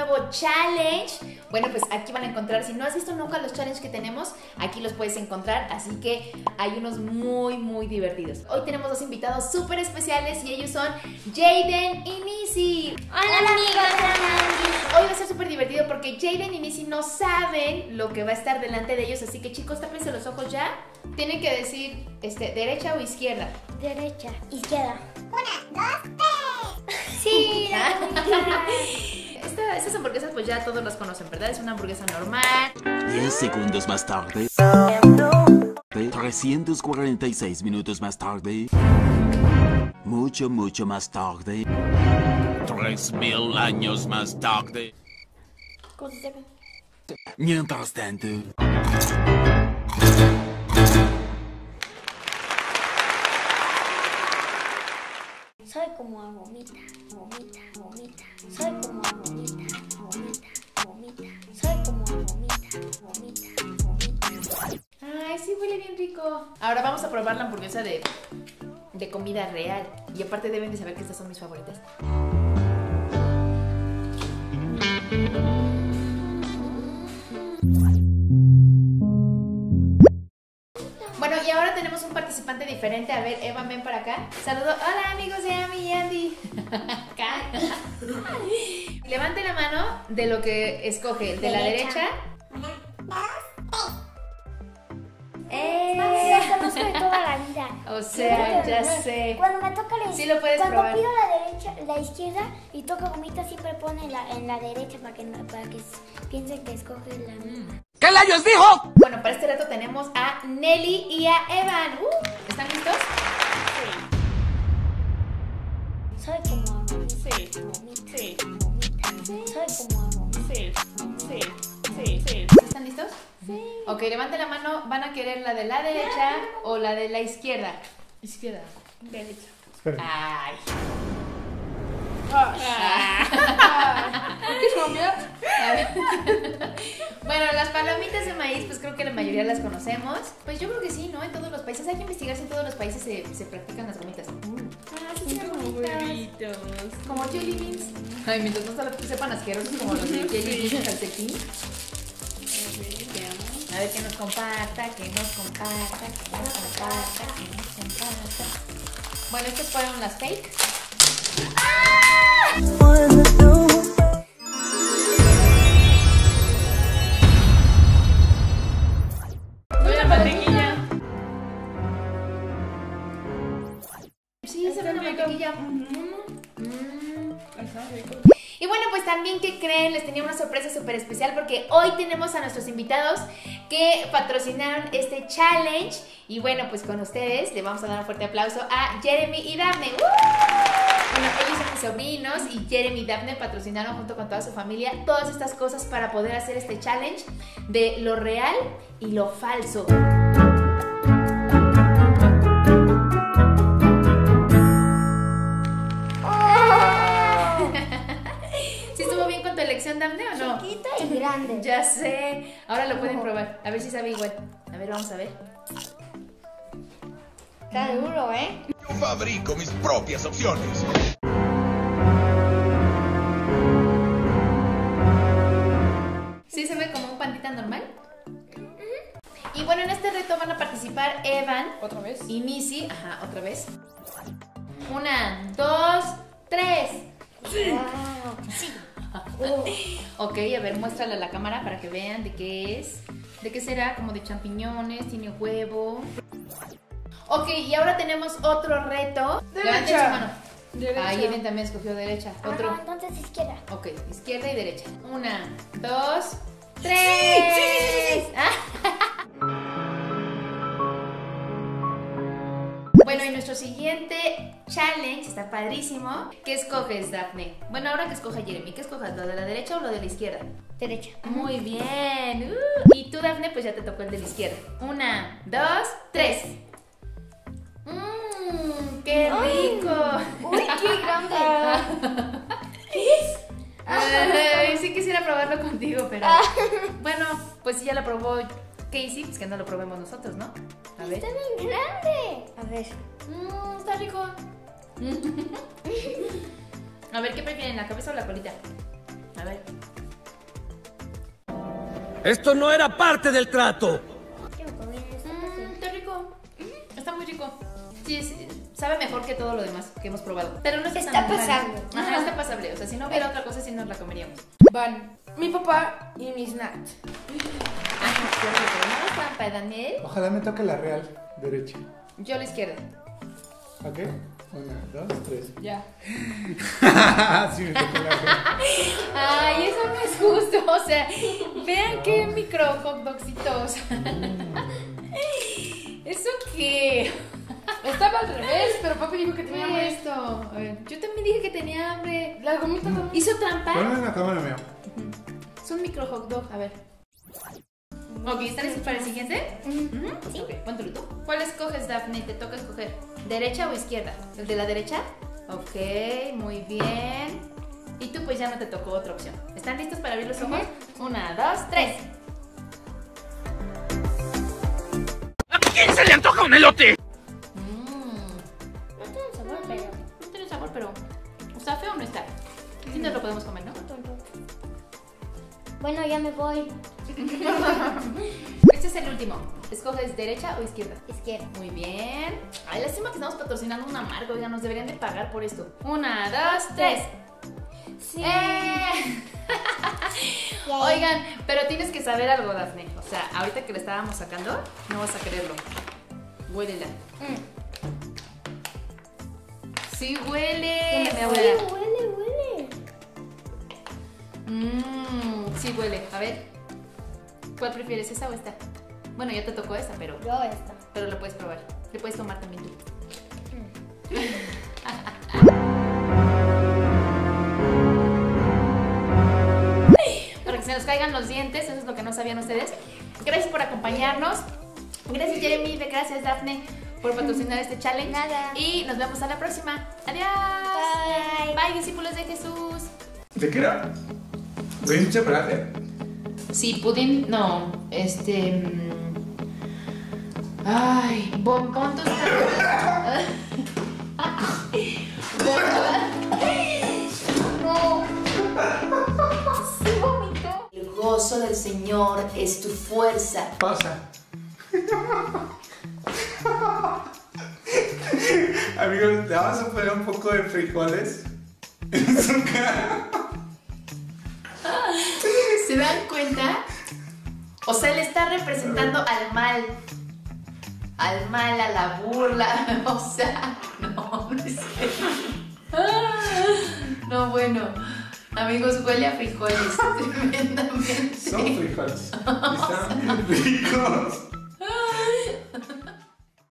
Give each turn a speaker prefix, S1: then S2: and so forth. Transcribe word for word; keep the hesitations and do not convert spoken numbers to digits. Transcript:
S1: nuevo challenge. Bueno, pues aquí van a encontrar, si no has visto nunca los challenges que tenemos, aquí los puedes encontrar, así que hay unos muy, muy divertidos. Hoy tenemos dos invitados súper especiales y ellos son Jaden y Missy.
S2: Hola amigos.
S1: Hoy va a ser súper divertido porque Jaden y Missy no saben lo que va a estar delante de ellos, así que chicos, tápense los ojos ya. Tienen que decir, este, derecha o izquierda.
S2: Derecha, izquierda.
S3: Una, dos, tres.
S2: Sí, la
S1: Esta, estas hamburguesas pues ya todos las conocen, ¿verdad? Es una hamburguesa normal.
S4: diez segundos más tarde. trescientos cuarenta y seis minutos más tarde. Mucho, mucho más tarde. Tres mil años más tarde.
S2: ¿Cómo se ve?
S4: Mientras tanto.
S2: Soy como gomita, gomita, gomita. Soy como gomita, gomita, gomita. Soy como gomita, gomita, gomita.
S1: Ay, sí, huele bien rico. Ahora vamos a probar la hamburguesa de, de comida real. Y aparte deben de saber que estas son mis favoritas. Bueno, y ahora tenemos un participante diferente. A ver, Eva, ven para acá. Saludo. Hola, amigos de Ami y Andy. Acá. Levante la mano de lo que escoge. El de la
S2: Derecha.
S1: derecha.
S3: Una, dos,
S1: ¡Eh!
S2: Yo conozco de toda la vida.
S1: O sea, ya sé.
S2: Cuando me toca la
S1: Sí lo puedes
S2: cuando
S1: probar.
S2: pido la derecha, la izquierda y toca gomita siempre pone la, en la derecha para que no, para que s- piensen que escoge la misma.
S4: ¿Qué layos dijo?
S1: Bueno, para este reto tenemos a Nelly y a Evan. Uh, ¿Están listos?
S2: Soy como gomita,
S1: Sí.
S2: gomita,
S1: Sí.
S2: gomita. Soy como gomita.
S1: Sí, sí, sí, sí. ¿Están listos? Sí. Ok, levanten la mano. ¿Van a querer la de la derecha o la de la izquierda? Izquierda. Derecha. Ay. A ver. Bueno, las palomitas de maíz, pues creo que la mayoría las conocemos. Pues yo creo que sí, ¿no? En todos los países. Hay que investigar si en todos los países se, se practican las gomitas. Ah, sí, sí, bonitas. Como jelly beans. Ay, mientras no solo sepan asquerosos como los de jelly beans en calcetín. A ver, que nos comparta, que nos comparta, que nos comparta, que nos comparta. Bueno, estas fueron las fake. Soy la mantequilla. Sí, se ve la mantequilla. Y bueno, pues también, ¿qué creen? Les tenía una sorpresa súper especial porque hoy tenemos a nuestros invitados que patrocinaron este challenge. Y bueno, pues con ustedes le vamos a dar un fuerte aplauso a Jeremy y Daphne. ¡Woo! Bueno, ellos son mis sobrinos y Jeremy y Daphne patrocinaron junto con toda su familia todas estas cosas para poder hacer este challenge de lo real y lo falso. ¿Sí estuvo bien con tu elección, Daphne, o no?
S2: Chiquita y grande.
S1: Ya sé. Ahora lo pueden probar. A ver si sabe igual. A ver, vamos a ver.
S2: Está duro, ¿eh?
S5: Yo fabrico mis propias opciones.
S1: ¿Sí se ve como un pandita normal? Y bueno, en este reto van a participar Evan. ¿Otra vez? Y Missy. Ajá, otra vez. Una, dos, tres.
S2: Wow. Sí.
S1: Ok, a ver, muéstrala a la cámara para que vean de qué es. ¿De qué será? Como de champiñones, tiene huevo. Ok, y ahora tenemos otro reto. Levanten su mano.
S6: Derecha.
S1: Ah, Eden también escogió derecha.
S2: Ah,
S1: Otro.
S2: no, entonces izquierda.
S1: Ok, izquierda y derecha. Una, dos, tres.
S2: Sí, sí, sí, sí, sí.
S1: Bueno, y nuestro siguiente challenge está padrísimo. ¿Qué escoges, Daphne? Bueno, ahora que escoja Jeremy, ¿qué escojas? ¿Lo de la derecha o lo de la izquierda?
S2: Derecha.
S1: Muy bien. Uh, y tú, Daphne, pues ya te tocó el de la izquierda. Una, dos, tres. Mmm, qué rico.
S2: Uy, qué grande.
S1: Ay, sí quisiera probarlo contigo, pero bueno, pues si ya lo probó Casey, pues que no lo probemos nosotros, ¿no? A ver.
S2: Está bien grande. A ver.
S1: Mmm, está rico. A ver, ¿qué prefieren, la cabeza o la colita? A ver.
S6: Esto no era parte del trato.
S1: Mm, está rico. Mm, está muy rico. Sí, es- sabe mejor que todo lo demás que hemos probado. Pero no está,
S2: Está
S1: tan mal.
S2: pasable.
S1: Ajá, está pasable. O sea, si no hubiera otra cosa, sí nos la comeríamos.
S7: Van mi papá y mis Nat.
S1: Ajá, pero no es trampa, Daniel.
S8: Ojalá me toque la real derecha.
S1: Yo a la izquierda.
S8: ¿Ok? Una, dos, tres.
S7: Ya.
S8: Sí, me tocó la real.
S1: Ay, eso no es justo. O sea, vean qué micro hot dogsitos. ¿Eso qué?
S7: Estaba al revés, pero papi dijo que tenía
S1: Mira
S7: hambre.
S1: esto. A ver, yo también dije que tenía hambre.
S7: Las gomitas no.
S1: ¿Hizo trampa?
S8: Ponme en la cámara mía.
S1: Es un micro hot dog. A ver. Ok, ¿están listos para el siguiente? Ujú.
S2: Sí.
S1: Ok, póntelo tú. ¿Cuál escoges, Daphne? Te toca escoger. ¿Derecha o izquierda? ¿El de la derecha? Ok, muy bien. Y tú pues ya no te tocó otra opción. ¿Están listos para abrir los ojos? Una, dos, tres.
S6: ¿A quién se le antoja un elote?
S1: Mmm,
S2: No tiene sabor, pero.
S1: no tiene sabor, pero ¿está feo o no está? Sí nos lo podemos comer, ¿no?
S2: Bueno, ya me voy.
S1: Este es el último. ¿Escoges derecha o izquierda?
S2: Izquierda.
S1: Muy bien. Ay, lástima que estamos patrocinando un amargo. Oigan, nos deberían de pagar por esto. Una, dos, tres.
S2: Sí.
S1: ¡Eh!
S2: Yay.
S1: Oigan, pero tienes que saber algo, Dafne. O sea, ahorita que le estábamos sacando, no vas a quererlo. Huélela.
S2: Mm.
S1: Sí huele, mi
S2: Huele,
S1: abuela.
S2: huele, huele.
S1: Mmm, sí huele. A ver. ¿Cuál prefieres, esa o esta? Bueno, ya te tocó esta, pero,
S2: Yo esta.
S1: pero lo puedes probar. Le puedes tomar también tú. Para que se nos caigan los dientes, eso es lo que no sabían ustedes. Gracias por acompañarnos. Gracias, Jeremy. Gracias, Daphne, por patrocinar este challenge.
S2: Nada.
S1: Y nos vemos a la próxima. Adiós.
S2: Bye.
S1: Bye, discípulos de Jesús.
S8: ¿De qué era? ¿Voy a chocolate?
S1: Sí, pudín, no, este... mm, Ay, bombón tostado. No. Sí vomitó. El gozo del Señor es tu fuerza.
S8: Pausa. Amigos, le vamos a poner un poco de frijoles en su cara.
S1: ¿Se dan cuenta? O sea, él está representando al mal. Al mal, a la burla. O sea, no, no es cierto. No, bueno. Amigos, huele a frijoles. Tremendamente.
S8: Son frijoles. Están bien ricos.